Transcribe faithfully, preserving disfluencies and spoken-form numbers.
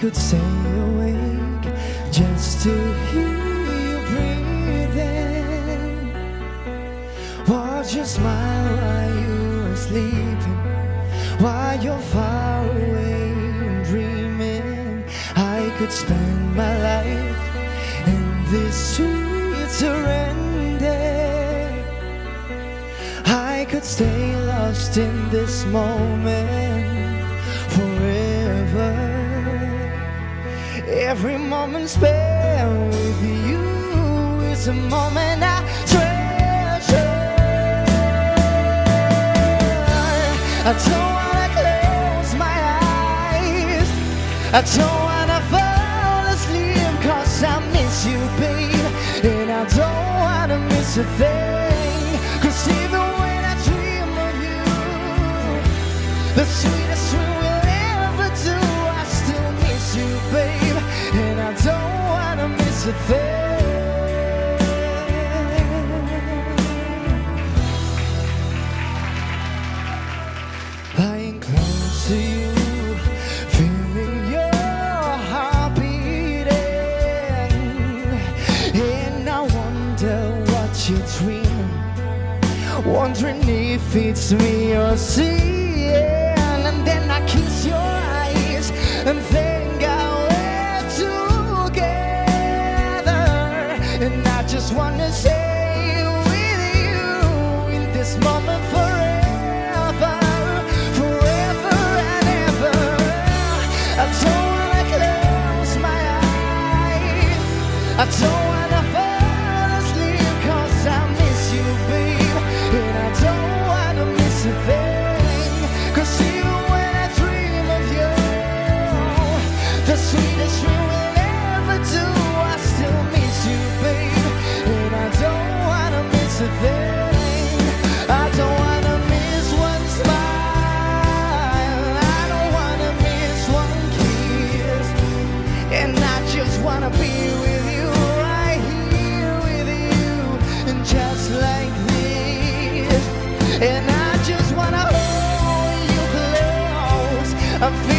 could stay awake just to hear you breathing. Watch you smile while you are sleeping, while you're far away and dreaming. I could spend my life in this sweet surrender. I could stay lost in this moment forever. Every moment spent with you is a moment I treasure. I don't wanna close my eyes, I don't wanna fall asleep, 'cause I miss you, babe, and I don't wanna miss a thing. 'Cause even when I dream of you, the sweetest thing we'll ever do, I still miss you, babe, and I don't wanna miss a thing. Lying close to you, feeling your heart beating, and I wonder what you're dreaming, wondering if it's me you're seeing. And then I kiss your eyes and thank God we're together. And I just wanna stay with you in this moment forever, forever and ever. I don't wanna close my eyes, I don't wanna fall asleep, 'cause I miss you, babe, and I don't wanna miss a thing. 'Cause even when I dream of you, the sweetest dream we'll ever do, I still miss you, babe, and I don't wanna miss a thing. I don't wanna miss one smile, I don't wanna miss one kiss, and I just wanna be with you, right here with you, and just like this. And I just wanna hold you close. I'm